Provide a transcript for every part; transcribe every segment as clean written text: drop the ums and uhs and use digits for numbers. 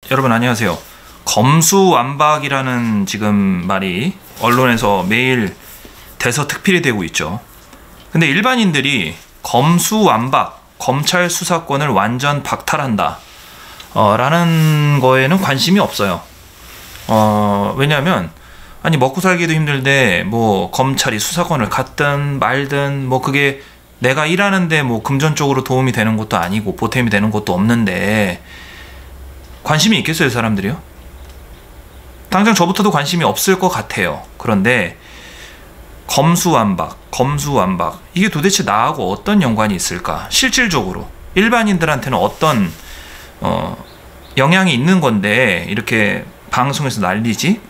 여러분 안녕하세요. 검수완박이라는 지금 말이 언론에서 매일 대서특필이 되고 있죠. 근데 일반인들이 검수완박, 검찰 수사권을 완전 박탈한다 라는 거에는 관심이 없어요. 왜냐하면 아니 먹고 살기도 힘들데 뭐 검찰이 수사권을 갖든 말든 뭐 그게 내가 일하는데 뭐 금전적으로 도움이 되는 것도 아니고 보탬이 되는 것도 없는데 관심이 있겠어요, 사람들이요? 당장 저부터도 관심이 없을 것 같아요. 그런데 검수완박 이게 도대체 나하고 어떤 연관이 있을까? 실질적으로 일반인들한테는 어떤 영향이 있는 건데 이렇게 방송에서 난리지?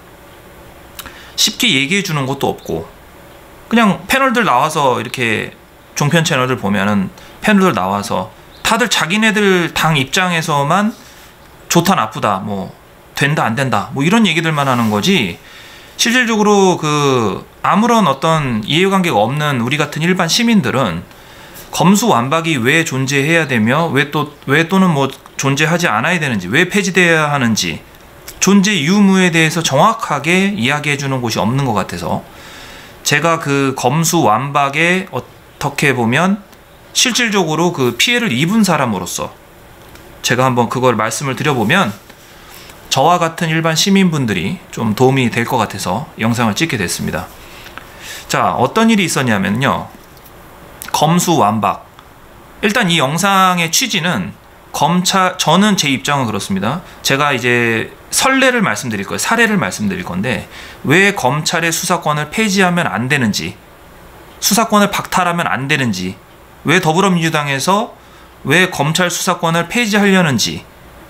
쉽게 얘기해 주는 것도 없고 그냥 패널들 나와서 이렇게 종편 채널들 보면은 패널들 나와서 다들 자기네들 당 입장에서만 좋다 나쁘다 뭐 된다 안 된다 뭐 이런 얘기들만 하는 거지 실질적으로 그 아무런 어떤 이해관계가 없는 우리 같은 일반 시민들은 검수완박이 왜 존재해야 되며 왜 또는 뭐 존재하지 않아야 되는지 왜 폐지돼야 하는지 존재 유무에 대해서 정확하게 이야기해 주는 곳이 없는 것 같아서 제가 그 검수완박에 어떻게 보면 실질적으로 그 피해를 입은 사람으로서 제가 한번 그걸 말씀을 드려보면 저와 같은 일반 시민분들이 좀 도움이 될 것 같아서 영상을 찍게 됐습니다. 자, 어떤 일이 있었냐면요. 검수완박. 일단 이 영상의 취지는 저는 제 입장은 그렇습니다. 제가 이제 선례를 말씀드릴 거예요. 사례를 말씀드릴 건데 왜 검찰의 수사권을 폐지하면 안 되는지 수사권을 박탈하면 안 되는지 왜 더불어민주당에서 왜 검찰 수사권을 폐지하려는지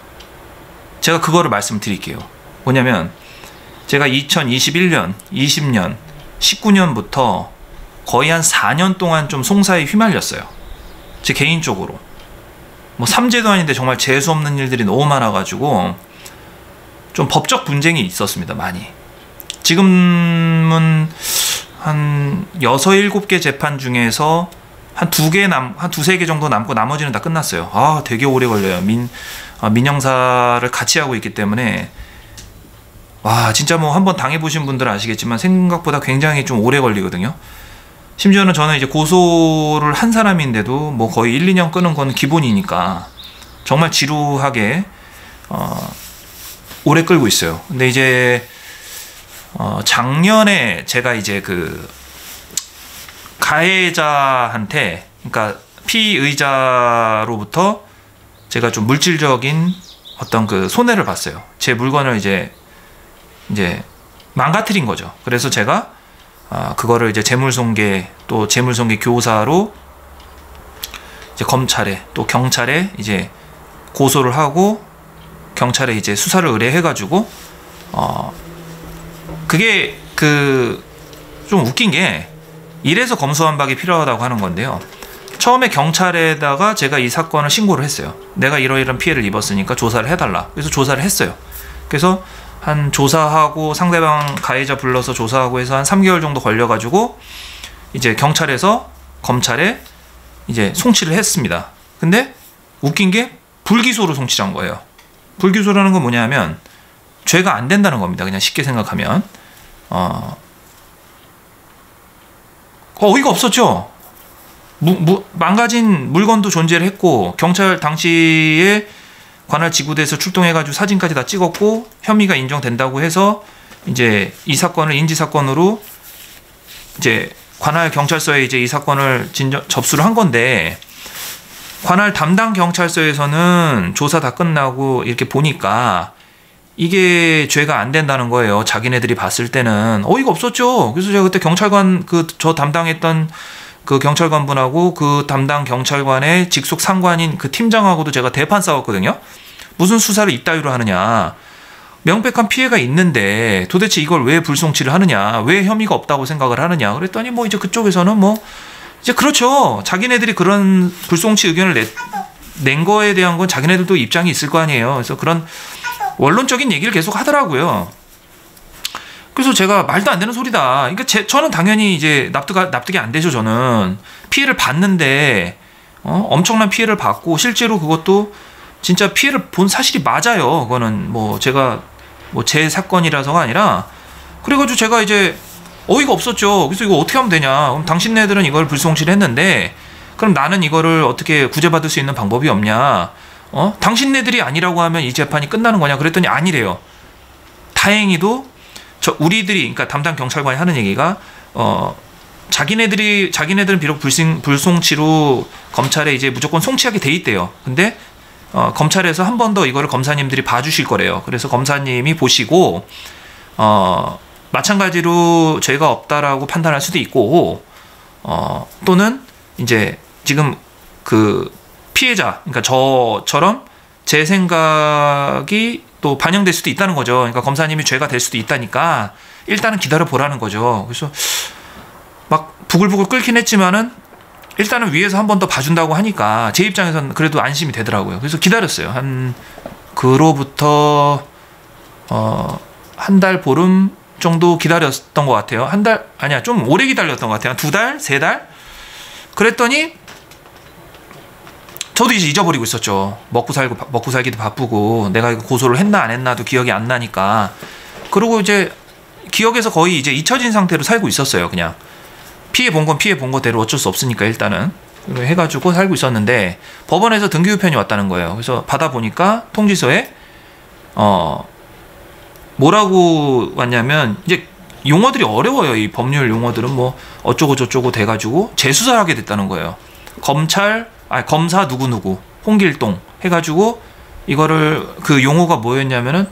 제가 그거를 말씀드릴게요. 뭐냐면 제가 2021년, 20년, 19년부터 거의 한 4년 동안 좀 송사에 휘말렸어요. 제 개인적으로. 뭐 삼재도 아닌데 정말 재수없는 일들이 너무 많아가지고 좀 법적 분쟁이 있었습니다. 많이. 지금은 한 6, 7개 재판 중에서 한 두세 개 정도 남고 나머지는 다 끝났어요. 아, 되게 오래 걸려요. 민형사를 같이 하고 있기 때문에 와, 진짜 뭐 한번 당해보신 분들은 아시겠지만 생각보다 굉장히 좀 오래 걸리거든요. 심지어는 저는 이제 고소를 한 사람인데도 뭐 거의 1, 2년 끄는 건 기본이니까 정말 지루하게 오래 끌고 있어요. 근데 이제 작년에 제가 이제 그 가해자한테 그러니까 피의자로부터 제가 좀 물질적인 어떤 그 손해를 봤어요. 제 물건을 이제 망가뜨린 거죠. 그래서 제가 그거를 이제 재물손괴 또 재물손괴 교사로 이제 검찰에 또 경찰에 이제 고소를 하고 경찰에 이제 수사를 의뢰해가지고 그게 그 좀 웃긴 게 이래서 검수완박이 필요하다고 하는 건데요. 처음에 경찰에다가 제가 이 사건을 신고를 했어요. 내가 이러이러한 피해를 입었으니까 조사를 해달라. 그래서 조사를 했어요. 그래서 한 조사하고 상대방 가해자 불러서 조사하고 해서 한 3개월 정도 걸려가지고 이제 경찰에서 검찰에 이제 송치를 했습니다. 근데 웃긴 게 불기소로 송치한 거예요. 불기소라는 건 뭐냐면 죄가 안 된다는 겁니다. 그냥 쉽게 생각하면 어이가 없었죠. 망가진 물건도 존재를 했고 경찰 당시에 관할 지구대에서 출동해가지고 사진까지 다 찍었고 혐의가 인정된다고 해서 이제 이 사건을 인지사건으로 이제 관할 경찰서에 이제 이 사건을 접수를 한 건데 관할 담당 경찰서에서는 조사 다 끝나고 이렇게 보니까 이게 죄가 안 된다는 거예요. 자기네들이 봤을 때는 어이가 없었죠. 그래서 제가 그때 경찰관 저 담당했던 그 경찰관분하고 그 담당 경찰관의 직속 상관인 그 팀장하고도 제가 대판 싸웠거든요. 무슨 수사를 이따위로 하느냐. 명백한 피해가 있는데 도대체 이걸 왜 불송치를 하느냐. 왜 혐의가 없다고 생각을 하느냐. 그랬더니 뭐 이제 그쪽에서는 뭐 이제 그렇죠. 자기네들이 그런 불송치 의견을 낸 거에 대한 건 자기네들도 입장이 있을 거 아니에요. 그래서 그런 원론적인 얘기를 계속 하더라고요. 그래서 제가 말도 안 되는 소리다. 그러니까 저는 당연히 이제 납득이 안 되죠. 저는 피해를 봤는데 엄청난 피해를 받고 실제로 그것도 진짜 피해를 본 사실이 맞아요. 그거는 뭐 제가 뭐 제 사건이라서가 아니라 그래가지고 제가 이제 어이가 없었죠. 그래서 이거 어떻게 하면 되냐. 그럼 당신네들은 이걸 불송치를 했는데 그럼 나는 이거를 어떻게 구제받을 수 있는 방법이 없냐. 당신네들이 아니라고 하면 이 재판이 끝나는 거냐. 그랬더니 아니래요. 다행히도 우리들이 그러니까 담당 경찰관이 하는 얘기가 자기네들은 비록 불송치로 검찰에 이제 무조건 송치하게 돼 있대요. 근데 검찰에서 한 번 더 이거를 검사님들이 봐주실 거래요. 그래서 검사님이 보시고 마찬가지로 죄가 없다라고 판단할 수도 있고 또는 이제 지금 그 피해자 그러니까 저처럼 제 생각이 또 반영될 수도 있다는 거죠. 그러니까 검사님이 죄가 될 수도 있다니까 일단은 기다려 보라는 거죠. 그래서 막 부글부글 끓긴 했지만은 일단은 위에서 한 번 더 봐준다고 하니까 제 입장에서는 그래도 안심이 되더라고요. 그래서 기다렸어요. 그로부터 한 달 보름 정도 기다렸던 것 같아요. 한 달 아니야 좀 오래 기다렸던 것 같아요. 한 2달, 3달. 그랬더니 저도 이제 잊어버리고 있었죠. 먹고 살기도 바쁘고 내가 이거 고소를 했나 안 했나도 기억이 안 나니까. 그리고 이제 기억에서 거의 이제 잊혀진 상태로 살고 있었어요. 그냥 피해 본 건 피해 본 거대로 어쩔 수 없으니까 일단은 해가지고 살고 있었는데 법원에서 등기우편이 왔다는 거예요. 그래서 받아보니까 통지서에 뭐라고 왔냐면 이제 용어들이 어려워요. 이 법률 용어들은 뭐 어쩌고 저쩌고 돼가지고 재수사를 하게 됐다는 거예요. 검사 누구누구 홍길동 해가지고 이거를 그 용어가 뭐였냐면은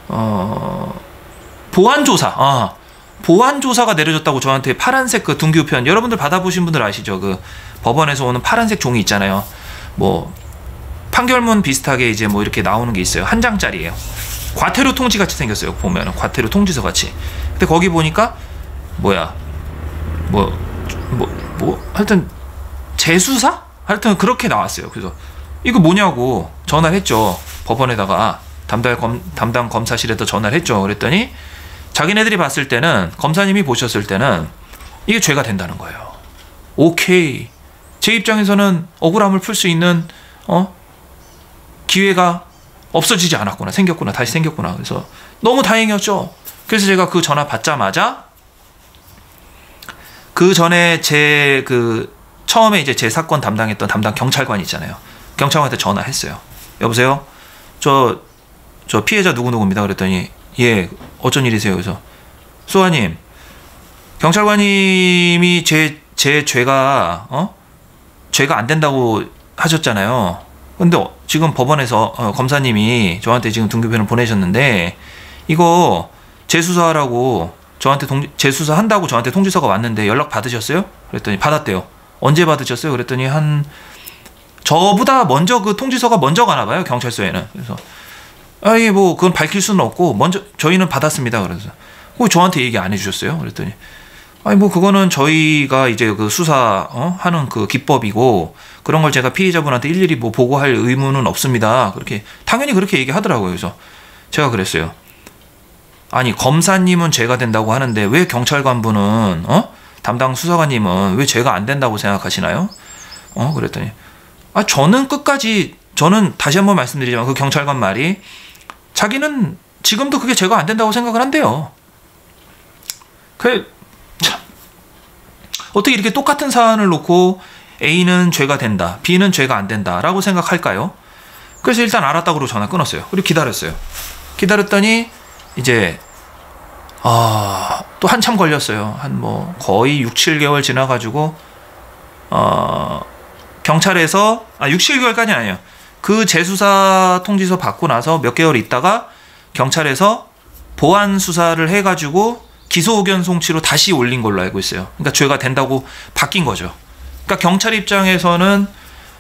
보완조사가 내려졌다고 저한테 파란색 그 등기우편 여러분들 받아보신 분들 아시죠? 그 법원에서 오는 파란색 종이 있잖아요. 뭐 판결문 비슷하게 이제 뭐 이렇게 나오는 게 있어요. 한 장짜리예요. 과태료 통지 같이 생겼어요. 보면은 과태료 통지서 같이. 근데 거기 보니까 하여튼 재수사? 하여튼 그렇게 나왔어요. 그래서 이거 뭐냐고 전화를 했죠. 법원에다가 담당 검사실에다 전화를 했죠. 그랬더니 자기네들이 봤을 때는 검사님이 보셨을 때는 이게 죄가 된다는 거예요. 오케이. 제 입장에서는 억울함을 풀 수 있는 기회가 없어지지 않았구나. 다시 생겼구나. 그래서 너무 다행이었죠. 그래서 제가 그 전화 받자마자 그 전에 처음에 이제 제 사건 담당했던 담당 경찰관이 있잖아요. 경찰관한테 전화했어요. 여보세요? 저 피해자 누구누구입니다. 그랬더니 예, 어쩐 일이세요? 그래서 수아님, 경찰관님이 제 죄가 죄가 안 된다고 하셨잖아요. 근데 지금 법원에서 검사님이 저한테 지금 등기부편을 보내셨는데 이거 재수사하라고 저한테 재수사한다고 저한테 통지서가 왔는데 연락 받으셨어요? 그랬더니 받았대요. 언제 받으셨어요? 그랬더니 저보다 먼저 그 통지서가 먼저 가나 봐요. 경찰서에는. 그래서 아예 뭐 그건 밝힐 수는 없고 먼저 저희는 받았습니다. 그래서 저한테 얘기 안 해주셨어요? 그랬더니 아니 뭐 그거는 저희가 이제 그 수사 하는 그 기법이고 그런 걸 제가 피해자분한테 일일이 뭐 보고할 의무는 없습니다. 당연히 그렇게 얘기하더라고요. 그래서 제가 그랬어요. 아니 검사님은 죄가 된다고 하는데 왜 경찰관분은 담당 수사관님은 왜 죄가 안 된다고 생각하시나요? 그랬더니 저는 다시 한번 말씀드리지만 그 경찰관 말이 자기는 지금도 그게 죄가 안 된다고 생각을 한대요. 참 어떻게 이렇게 똑같은 사안을 놓고 A는 죄가 된다, B는 죄가 안 된다라고 생각할까요? 그래서 일단 알았다고 그러고 전화 끊었어요. 그리고 기다렸어요. 기다렸더니 이제 또 한참 걸렸어요. 한 뭐 거의 6-7개월 지나가지고 경찰에서 6-7개월까지는 아니에요. 그 재수사 통지서 받고 나서 몇 개월 있다가 경찰에서 보완 수사를 해가지고 기소 의견 송치로 다시 올린 걸로 알고 있어요. 그러니까 죄가 된다고 바뀐 거죠. 그러니까 경찰 입장에서는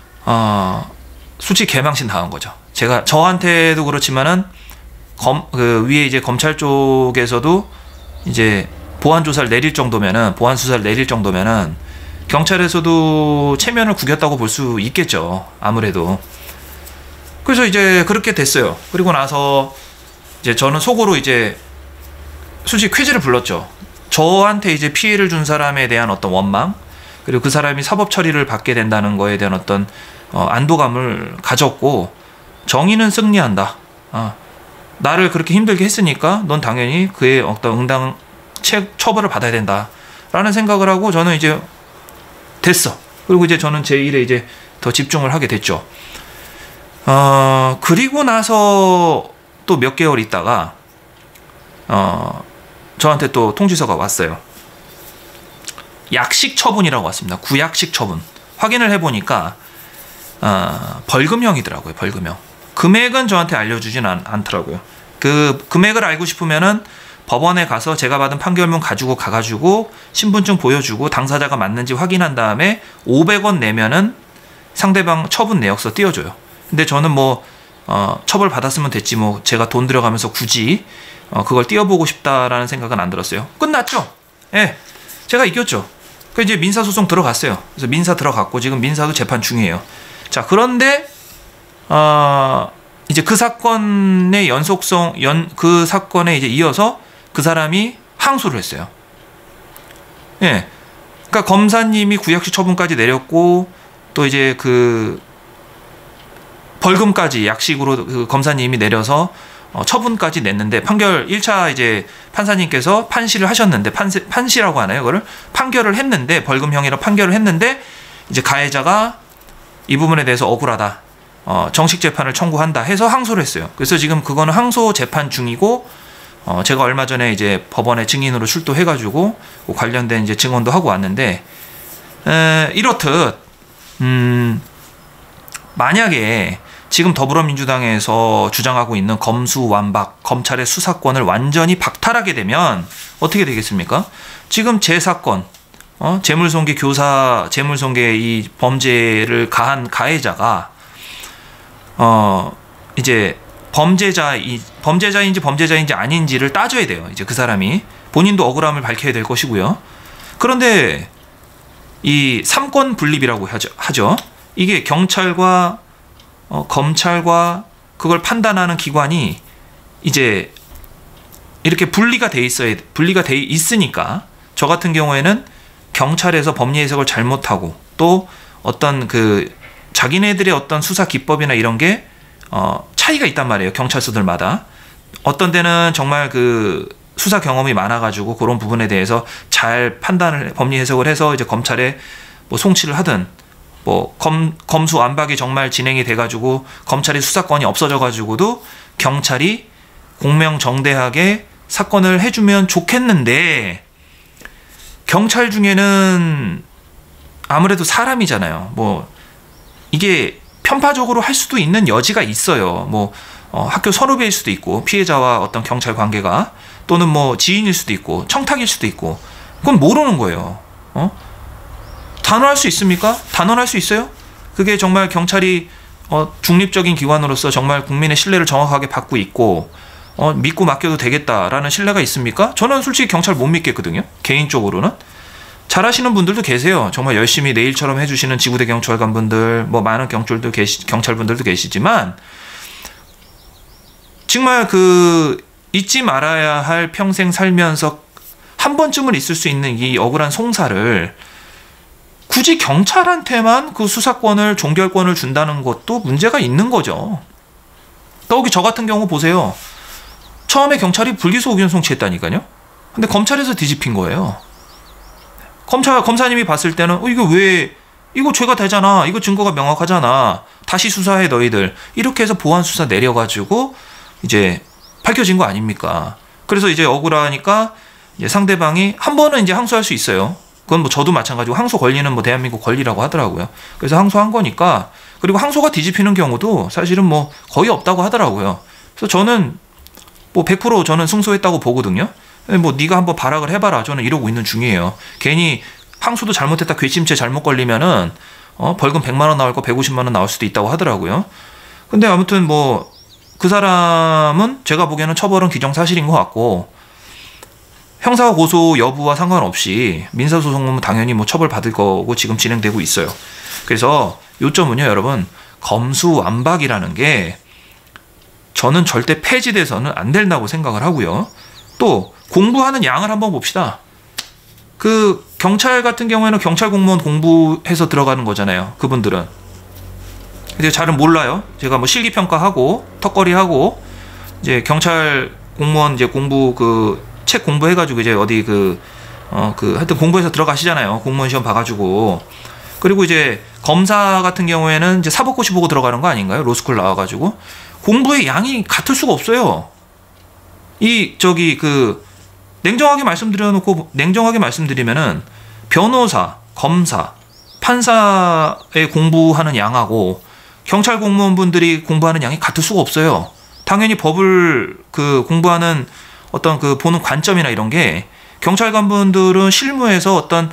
솔직히 개망신 당한 거죠. 저한테도 그렇지만은 그 위에 이제 검찰 쪽에서도 이제 보완 수사를 내릴 정도면은 경찰에서도 체면을 구겼다고 볼 수 있겠죠. 아무래도. 그래서 이제 그렇게 됐어요. 그리고 나서 이제 저는 속으로 이제 솔직히 쾌재를 불렀죠. 저한테 이제 피해를 준 사람에 대한 어떤 원망, 그리고 그 사람이 사법 처리를 받게 된다는 거에 대한 어떤 안도감을 가졌고, 정의는 승리한다. 나를 그렇게 힘들게 했으니까 넌 당연히 그의 어떤 응당 처벌을 받아야 된다. 라는 생각을 하고 저는 이제 됐어. 그리고 이제 저는 제 일에 이제 더 집중을 하게 됐죠. 그리고 나서 또 몇 개월 있다가 저한테 또 통지서가 왔어요. 약식 처분이라고 왔습니다. 구약식 처분. 확인을 해보니까 벌금형이더라고요. 벌금형. 금액은 저한테 알려주진 않더라고요. 그 금액을 알고 싶으면은 법원에 가서 제가 받은 판결문 가지고 가가지고 신분증 보여주고 당사자가 맞는지 확인한 다음에 500원 내면은 상대방 처분 내역서 띄워줘요. 근데 저는 뭐 처벌 받았으면 됐지 뭐 제가 돈 들여가면서 굳이 그걸 띄워보고 싶다라는 생각은 안 들었어요. 끝났죠? 예, 제가 이겼죠. 그 이제 민사소송 들어갔어요. 그래서 민사 들어갔고 지금 민사도 재판 중이에요. 자, 그런데 이제 그 사건의 그 사건에 이제 이어서 그 사람이 항소를 했어요. 예. 그러니까 검사님이 구약식 처분까지 내렸고 또 이제 그 벌금까지 약식으로 그 검사님이 내려서 처분까지 냈는데 판결 1차 이제 판사님께서 판시를 하셨는데 판시라고 하나요? 그거를 판결을 했는데 벌금형이라 판결을 했는데 이제 가해자가 이 부분에 대해서 억울하다. 정식 재판을 청구한다 해서 항소를 했어요. 그래서 지금 그거는 항소 재판 중이고 제가 얼마 전에 이제 법원에 증인으로 출두해가지고 관련된 이제 증언도 하고 왔는데 이렇듯 만약에 지금 더불어민주당에서 주장하고 있는 검수완박, 검찰의 수사권을 완전히 박탈하게 되면 어떻게 되겠습니까? 지금 제 사건, 재물손괴 교사, 재물손괴 이 범죄를 가한 가해자가 이제 범죄자인지 범죄자인지 아닌지를 따져야 돼요. 이제 그 사람이 본인도 억울함을 밝혀야 될 것이고요. 그런데 이 삼권 분립이라고 하죠. 이게 경찰과 검찰과 그걸 판단하는 기관이 이제 이렇게 분리가 돼 있으니까 저 같은 경우에는 경찰에서 법리 해석을 잘못하고 또 어떤 그 자기네들의 어떤 수사 기법이나 이런 게 차이가 있단 말이에요. 경찰서들마다. 어떤 데는 정말 그 수사 경험이 많아가지고 그런 부분에 대해서 잘 판단을 법리 해석을 해서 이제 검찰에 뭐 송치를 하든 뭐 검수완박이 정말 진행이 돼가지고 검찰이 수사권이 없어져가지고도 경찰이 공명정대하게 사건을 해주면 좋겠는데 경찰 중에는 아무래도 사람이잖아요. 뭐 이게 편파적으로 할 수도 있는 여지가 있어요. 뭐 학교 선후배일 수도 있고 피해자와 어떤 경찰 관계가 또는 뭐 지인일 수도 있고 청탁일 수도 있고 그건 모르는 거예요. 단언할 수 있습니까? 단언할 수 있어요? 그게 정말 경찰이 중립적인 기관으로서 정말 국민의 신뢰를 정확하게 받고 있고 믿고 맡겨도 되겠다라는 신뢰가 있습니까? 저는 솔직히 경찰 못 믿겠거든요. 개인적으로는. 잘하시는 분들도 계세요. 정말 열심히 내 일처럼 해주시는 지구대 경찰관분들, 뭐 많은 경찰분들도 계시지만 정말 그 잊지 말아야 할 평생 살면서 한 번쯤은 있을 수 있는 이 억울한 송사를 굳이 경찰한테만 그 수사권을 종결권을 준다는 것도 문제가 있는 거죠. 여기 저 같은 경우 보세요. 처음에 경찰이 불기소 의견 송치했다니까요. 근데 검찰에서 뒤집힌 거예요. 검사님이 봤을 때는 이거 죄가 되잖아. 이거 증거가 명확하잖아. 다시 수사해 너희들. 이렇게 해서 보완 수사 내려가지고 이제 밝혀진 거 아닙니까? 그래서 이제 억울하니까 이제 상대방이 한 번은 이제 항소할 수 있어요. 그건 뭐 저도 마찬가지고 항소 권리는 뭐 대한민국 권리라고 하더라고요. 그래서 항소한 거니까. 그리고 항소가 뒤집히는 경우도 사실은 뭐 거의 없다고 하더라고요. 그래서 저는 뭐 100% 저는 승소했다고 보거든요. 뭐 네가 한번 발악을 해봐라. 저는 이러고 있는 중이에요. 괜히 항소도 잘못했다 괘씸죄 잘못 걸리면은 벌금 100만 원 나올 거 150만 원 나올 수도 있다고 하더라고요. 근데 아무튼 뭐 그 사람은 제가 보기에는 처벌은 기정사실인 것 같고 형사 고소 여부와 상관없이 민사소송은 당연히 뭐 처벌받을 거고 지금 진행되고 있어요. 그래서 요점은요, 여러분, 검수완박이라는 게 저는 절대 폐지돼서는 안 된다고 생각을 하고요. 또 공부하는 양을 한번 봅시다. 그 경찰 같은 경우에는 경찰 공무원 공부해서 들어가는 거잖아요. 그분들은. 제가 잘은 몰라요. 제가 뭐 실기평가하고 턱걸이하고 이제 경찰 공무원 이제 공부 그 책 공부해가지고 이제 어디 하여튼 공부해서 들어가시잖아요. 공무원 시험 봐가지고. 그리고 이제 검사 같은 경우에는 이제 사법고시 보고 들어가는 거 아닌가요? 로스쿨 나와가지고. 공부의 양이 같을 수가 없어요. 냉정하게 말씀드리면은 변호사, 검사, 판사의 공부하는 양하고 경찰 공무원분들이 공부하는 양이 같을 수가 없어요. 당연히 법을 공부하는 어떤 보는 관점이나 이런 게 경찰관분들은 실무에서 어떤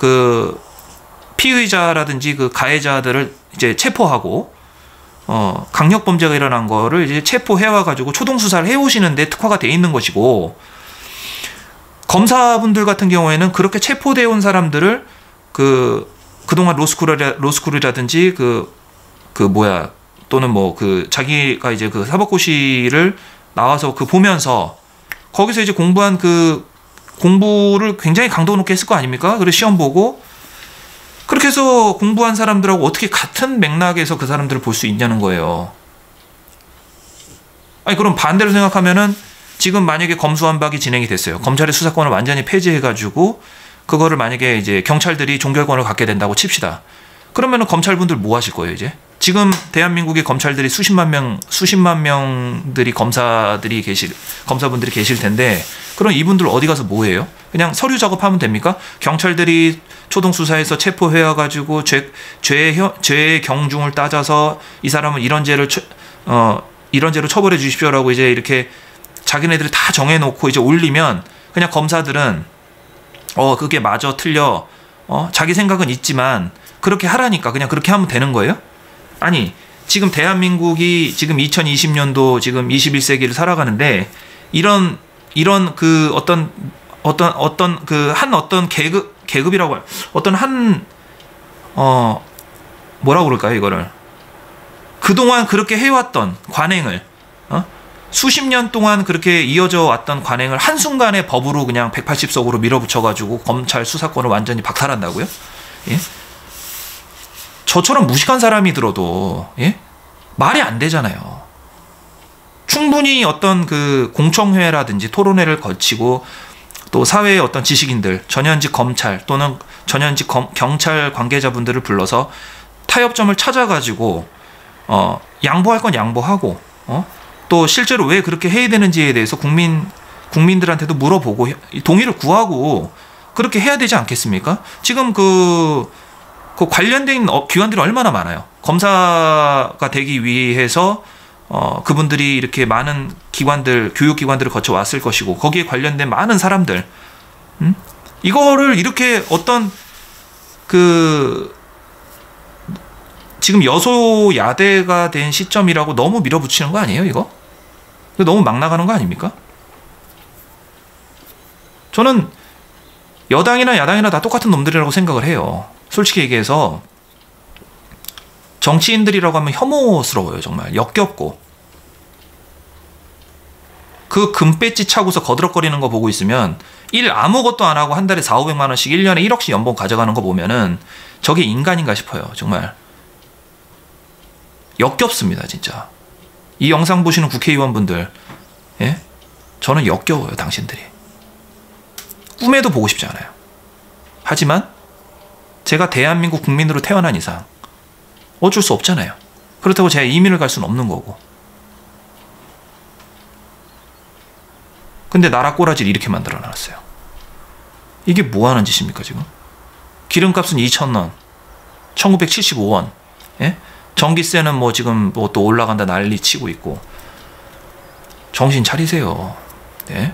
피의자라든지 가해자들을 이제 체포하고 강력 범죄가 일어난 거를 이제 체포해와 가지고 초동 수사를 해오시는데 특화가 돼 있는 것이고, 검사분들 같은 경우에는 그렇게 체포되어 온 사람들을 그동안 로스쿨이라든지 또는 자기가 이제 사법고시를 나와서 보면서 거기서 이제 공부한 공부를 굉장히 강도 높게 했을 거 아닙니까? 그래서 시험 보고 그렇게 해서 공부한 사람들하고 어떻게 같은 맥락에서 그 사람들을 볼 수 있냐는 거예요. 아니, 그럼 반대로 생각하면은 지금 만약에 검수완박이 진행이 됐어요. 검찰의 수사권을 완전히 폐지해가지고 그거를 만약에 이제 경찰들이 종결권을 갖게 된다고 칩시다. 그러면은 검찰분들 뭐 하실 거예요, 이제? 지금 대한민국의 검찰들이 수십만 명들이 검사분들이 계실 텐데, 그럼 이분들 어디 가서 뭐 해요? 그냥 서류 작업하면 됩니까? 경찰들이 초동 수사해서 체포해 가지고 죄의 경중을 따져서 이 사람은 이런 죄로 처벌해 주십시오라고 이제 이렇게 자기네들이 다 정해놓고 이제 올리면 그냥 검사들은 그게 맞아 틀려 자기 생각은 있지만 그렇게 하라니까 그냥 그렇게 하면 되는 거예요? 아니, 지금 대한민국이 지금 2020년도 지금 21세기를 살아가는데 이런 어떤 계급이라고 뭐라고 그럴까요, 이거를? 그동안 그렇게 해왔던 관행을 수십 년 동안 그렇게 이어져 왔던 관행을 한순간에 법으로 그냥 180석으로 밀어붙여가지고 검찰 수사권을 완전히 박탈한다고요? 예? 저처럼 무식한 사람이 들어도 말이 안 되잖아요. 충분히 어떤 공청회라든지 토론회를 거치고 또 사회의 어떤 지식인들, 전현직 검찰 또는 전현직 경찰 관계자분들을 불러서 타협점을 찾아가지고 양보할 건 양보하고 또 실제로 왜 그렇게 해야 되는지에 대해서 국민들한테도 물어보고 동의를 구하고 그렇게 해야 되지 않겠습니까? 지금 관련된 기관들이 얼마나 많아요. 검사가 되기 위해서 그분들이 이렇게 많은 교육기관들을 거쳐 왔을 것이고 거기에 관련된 많은 사람들, 이거를 이렇게 어떤 지금 여소야대가 된 시점이라고 너무 밀어붙이는 거 아니에요, 이거? 너무 막 나가는 거 아닙니까? 저는 여당이나 야당이나 다 똑같은 놈들이라고 생각을 해요. 솔직히 얘기해서 정치인들이라고 하면 혐오스러워요. 정말 역겹고. 그 금배지 차고서 거드럭거리는 거 보고 있으면 아무것도 안 하고 한 달에 400~500만 원씩 1년에 1억씩 연봉 가져가는 거 보면은 저게 인간인가 싶어요. 정말 역겹습니다, 진짜. 이 영상 보시는 국회의원분들, 예? 저는 역겨워요, 당신들이. 꿈에도 보고 싶지 않아요. 하지만 제가 대한민국 국민으로 태어난 이상 어쩔 수 없잖아요. 그렇다고 제가 이민을 갈 수는 없는 거고. 근데 나라 꼬라지를 이렇게 만들어 놨어요. 이게 뭐 하는 짓입니까, 지금? 기름값은 2,000원, 1975원, 예? 전기세는 뭐 지금 뭐 또 올라간다 난리 치고 있고. 정신 차리세요. 예?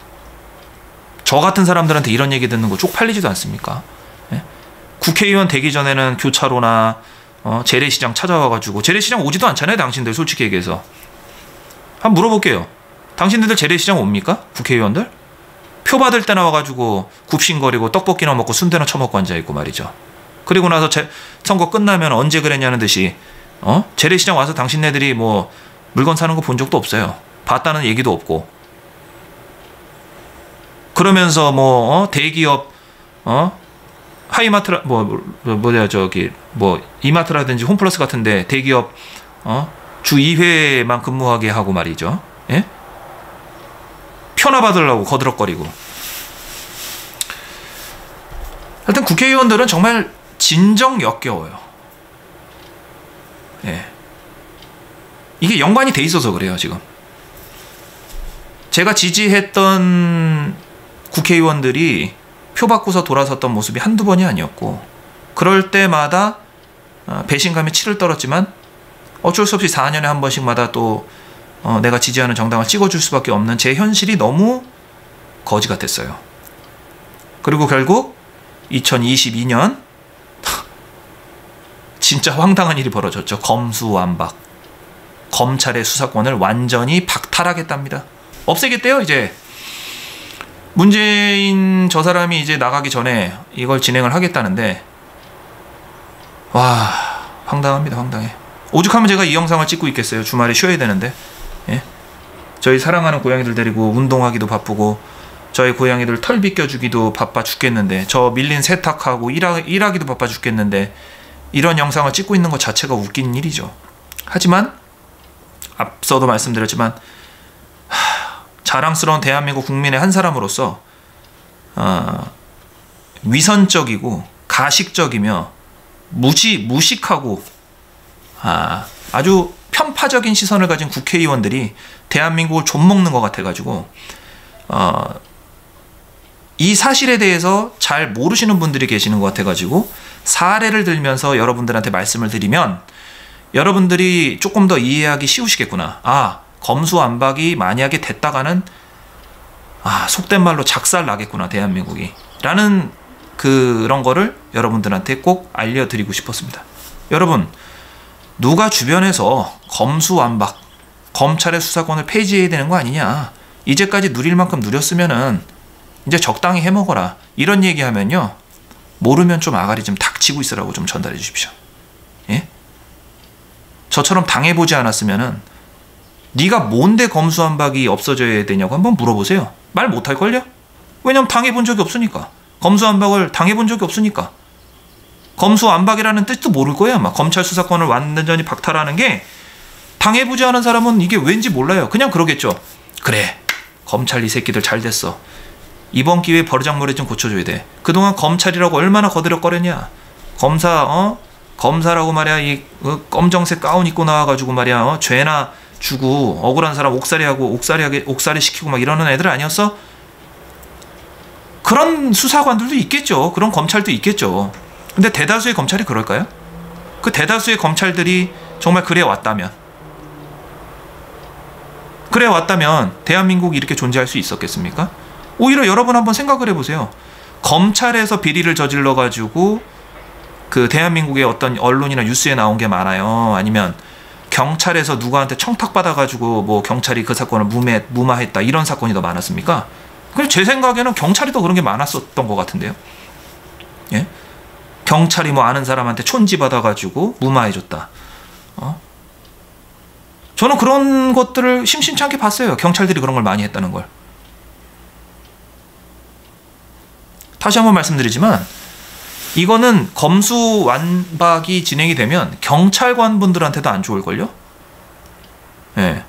저 같은 사람들한테 이런 얘기 듣는 거 쪽팔리지도 않습니까? 예? 국회의원 되기 전에는 교차로나 재래시장 찾아와가지고, 재래시장 오지도 않잖아요, 당신들. 솔직히 얘기해서 한번 물어볼게요. 당신들 재래시장 옵니까? 국회의원들? 표 받을 때 나와가지고 굽신거리고 떡볶이나 먹고 순대나 처먹고 앉아있고 말이죠. 그리고 나서 선거 끝나면 언제 그랬냐는 듯이 재래시장 와서 당신네들이 뭐 물건 사는 거 본 적도 없어요. 봤다는 얘기도 없고. 그러면서 뭐 대기업 하이마트라 뭐야 저기 뭐 이마트라든지 홈플러스 같은데 대기업 주 2회만 근무하게 하고 말이죠. 예? 편화 받으려고 거드럭거리고. 하여튼 국회의원들은 정말 진정 역겨워요. 예. 이게 연관이 돼 있어서 그래요, 지금. 제가 지지했던 국회의원들이 표 받고서 돌아섰던 모습이 한두 번이 아니었고, 그럴 때마다 배신감에 치를 떨었지만 어쩔 수 없이 4년에 한 번씩마다 또 내가 지지하는 정당을 찍어줄 수밖에 없는 제 현실이 너무 거지 같았어요. 그리고 결국 2022년 진짜 황당한 일이 벌어졌죠. 검수완박. 검찰의 수사권을 완전히 박탈하겠답니다. 없애겠대요, 이제. 문재인 저 사람이 이제 나가기 전에 이걸 진행을 하겠다는데, 와, 황당합니다, 황당해. 오죽하면 제가 이 영상을 찍고 있겠어요. 주말에 쉬어야 되는데. 예? 저희 사랑하는 고양이들 데리고 운동하기도 바쁘고, 저희 고양이들 털 빗겨주기도 바빠 죽겠는데, 저 밀린 세탁하고 일하기도 바빠 죽겠는데, 이런 영상을 찍고 있는 것 자체가 웃긴 일이죠. 하지만 앞서도 말씀드렸지만 자랑스러운 대한민국 국민의 한 사람으로서 위선적이고 가식적이며 무식하고 아주 편파적인 시선을 가진 국회의원들이 대한민국을 좀먹는 것 같아가지고 이 사실에 대해서 잘 모르시는 분들이 계시는 것 같아가지고 사례를 들면서 여러분들한테 말씀을 드리면 여러분들이 조금 더 이해하기 쉬우시겠구나. 검수완박이 만약에 됐다가는 속된 말로 작살 나겠구나, 대한민국이 라는 그런 거를 여러분들한테 꼭 알려드리고 싶었습니다. 여러분, 누가 주변에서 검수완박, 검찰의 수사권을 폐지해야 되는 거 아니냐, 이제까지 누릴 만큼 누렸으면은 이제 적당히 해먹어라, 이런 얘기하면요, 모르면 좀 아가리 좀 닥치고 있으라고 좀 전달해 주십시오. 예? 저처럼 당해보지 않았으면은 네가 뭔데 검수완박이 없어져야 되냐고 한번 물어보세요. 말 못할걸요? 왜냐면 당해본 적이 없으니까. 검수완박을 당해본 적이 없으니까. 검수완박이라는 뜻도 모를 거예요, 아마. 검찰 수사권을 완전히 박탈하는 게 당해보지 않은 사람은 이게 왠지 몰라요. 그냥 그러겠죠. 그래, 검찰 이 새끼들 잘 됐어. 이번 기회에 버르장머리 좀 고쳐줘야 돼. 그동안 검찰이라고 얼마나 거드럭거렸냐. 검사라고 말이야, 이 검정색 가운 입고 나와가지고 말이야, 죄나 주고 억울한 사람 옥살이하고 옥살이 시키고 막 이러는 애들 아니었어? 그런 수사관들도 있겠죠. 그런 검찰도 있겠죠. 근데 대다수의 검찰이 그럴까요? 그 대다수의 검찰들이 정말 그래 왔다면 대한민국이 이렇게 존재할 수 있었겠습니까? 오히려 여러분 한번 생각을 해보세요. 검찰에서 비리를 저질러 가지고 그 대한민국의 어떤 언론이나 뉴스에 나온 게 많아요. 아니면 경찰에서 누구한테 청탁받아 가지고 뭐 경찰이 그 사건을 무마했다, 이런 사건이 더 많았습니까? 그냥 제 생각에는 경찰이 더 그런 게 많았었던 것 같은데요. 예? 경찰이 뭐 아는 사람한테 촌지 받아 가지고 무마해줬다. 저는 그런 것들을 심심치 않게 봤어요. 경찰들이 그런 걸 많이 했다는 걸. 다시 한번 말씀드리지만 이거는 검수완박이 진행이 되면 경찰관 분들한테도 안 좋을걸요? 예.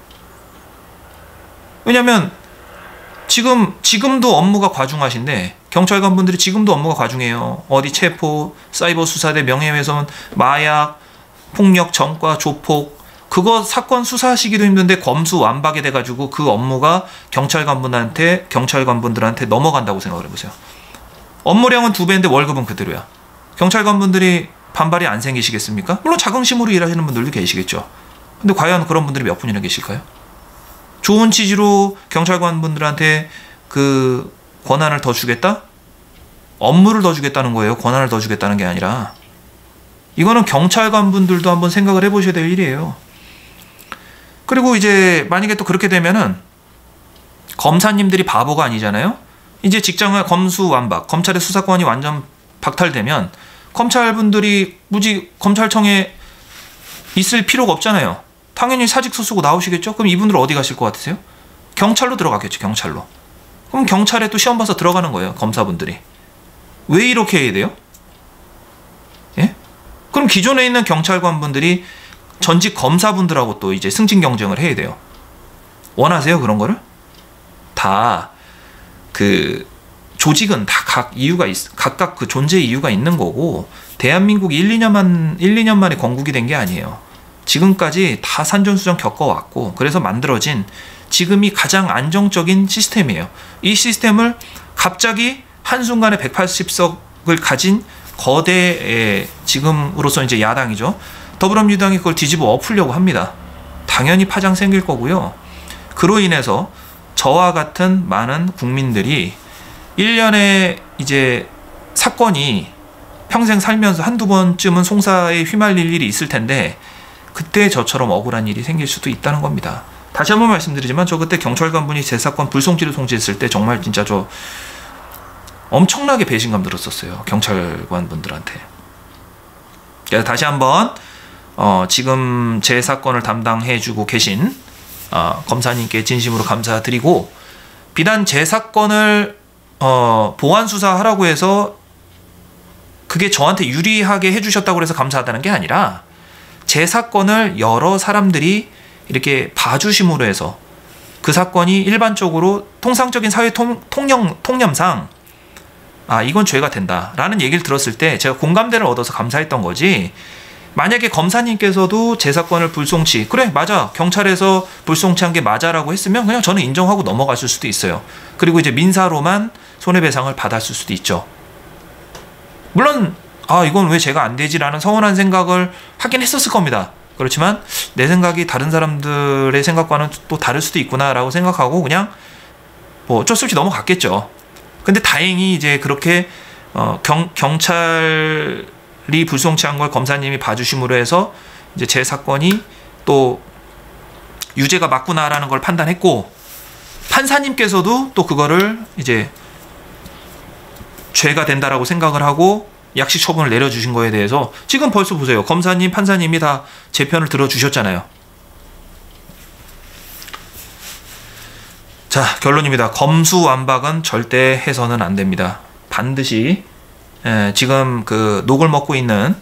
왜냐면 지금도 업무가 과중하신데, 경찰관 분들이 지금도 업무가 과중해요. 어디 체포, 사이버 수사대, 명예훼손, 마약, 폭력, 전과, 조폭, 그거 사건 수사하시기도 힘든데 검수완박이 돼가지고 그 업무가 경찰관 분들한테 넘어간다고 생각을 해보세요. 업무량은 2배인데 월급은 그대로야. 경찰관 분들이 반발이 안 생기시겠습니까? 물론 자긍심으로 일하시는 분들도 계시겠죠. 근데 과연 그런 분들이 몇 분이나 계실까요? 좋은 취지로 경찰관 분들한테 그 권한을 더 주겠다? 업무를 더 주겠다는 거예요. 권한을 더 주겠다는 게 아니라. 이거는 경찰관 분들도 한번 생각을 해보셔야 될 일이에요. 그리고 이제 만약에 또 그렇게 되면은 검사님들이 바보가 아니잖아요. 이제 직장을 검수완박, 검찰의 수사권이 완전 박탈되면 검찰분들이 굳이 검찰청에 있을 필요가 없잖아요. 당연히 사직서 쓰고 나오시겠죠? 그럼 이분들 어디 가실 것 같으세요? 경찰로 들어가겠죠, 경찰로. 그럼 경찰에 또 시험 봐서 들어가는 거예요, 검사분들이. 왜 이렇게 해야 돼요? 그럼 기존에 있는 경찰관분들이 전직 검사분들하고 또 이제 승진 경쟁을 해야 돼요. 원하세요 그런 거를? 다 그 조직은 다 각각 그 존재 이유가 있는 거고, 대한민국이 1, 2년 만에 건국이 된 게 아니에요. 지금까지 다 산전수전 겪어왔고, 그래서 만들어진 지금이 가장 안정적인 시스템이에요. 이 시스템을 갑자기 한순간에 180석을 가진 거대, 지금으로서 이제 야당이죠, 더불어민주당이 그걸 뒤집어 엎으려고 합니다. 당연히 파장 생길 거고요. 그로 인해서 저와 같은 많은 국민들이 1년에 이제 사건이 평생 살면서 한두 번쯤은 송사에 휘말릴 일이 있을 텐데, 그때 저처럼 억울한 일이 생길 수도 있다는 겁니다. 다시 한번 말씀드리지만, 저 그때 경찰관분이 제 사건 불송치를 송치했을 때 정말 진짜 저 엄청나게 배신감 들었었어요, 경찰관분들한테. 그래서 다시 한번 지금 제 사건을 담당해주고 계신 검사님께 진심으로 감사드리고, 비단 제 사건을 보완 수사하라고 해서 그게 저한테 유리하게 해주셨다고 해서 감사하다는 게 아니라, 제 사건을 여러 사람들이 이렇게 봐주심으로 해서 그 사건이 일반적으로 통상적인 사회 통념상 이건 죄가 된다라는 얘기를 들었을 때 제가 공감대를 얻어서 감사했던 거지, 만약에 검사님께서도 제 사건을 불송치, 그래 맞아 경찰에서 불송치한 게 맞아라고 했으면 그냥 저는 인정하고 넘어갔을 수도 있어요. 그리고 이제 민사로만 손해배상을 받았을 수도 있죠. 물론 이건 왜 제가 안 되지라는 서운한 생각을 하긴 했었을 겁니다. 그렇지만 내 생각이 다른 사람들의 생각과는 또 다를 수도 있구나라고 생각하고 그냥 뭐 어쩔 수 없이 넘어갔겠죠. 근데 다행히 이제 그렇게 경찰이 불송치한 걸 검사님이 봐주심으로 해서 이제 제 사건이 또 유죄가 맞구나라는 걸 판단했고, 판사님께서도 또 그거를 이제 죄가 된다라고 생각을 하고 약식 처분을 내려주신 거에 대해서 지금 벌써 보세요. 검사님, 판사님이 다 제 편을 들어주셨잖아요. 자, 결론입니다. 검수완박은 절대 해서는 안 됩니다. 반드시 지금 그 녹을 먹고 있는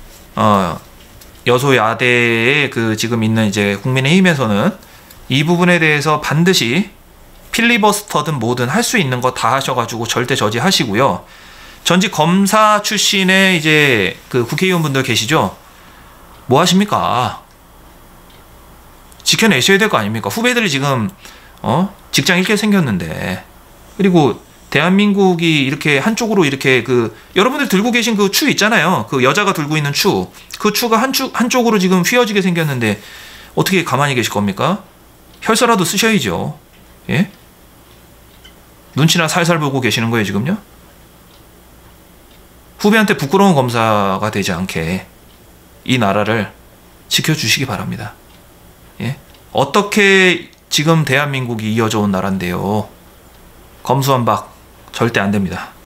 여소야대에 그 지금 있는 이제 국민의힘에서는 이 부분에 대해서 반드시 필리버스터든 뭐든 할 수 있는 거 다 하셔가지고 절대 저지하시고요. 전직 검사 출신의 이제 그 국회의원분들 계시죠? 뭐 하십니까? 지켜내셔야 될 거 아닙니까? 후배들이 지금 직장 잃게 생겼는데, 그리고 대한민국이 이렇게 한쪽으로 이렇게 그 여러분들 들고 계신 그 추 있잖아요. 그 여자가 들고 있는 추, 그 추가 한쪽으로 지금 휘어지게 생겼는데 어떻게 가만히 계실 겁니까? 혈서라도 쓰셔야죠. 예? 눈치나 살살 보고 계시는 거예요 지금요? 후배한테 부끄러운 검사가 되지 않게 이 나라를 지켜주시기 바랍니다. 예? 어떻게 지금 대한민국이 이어져 온 나라인데요. 검수완박 절대 안 됩니다.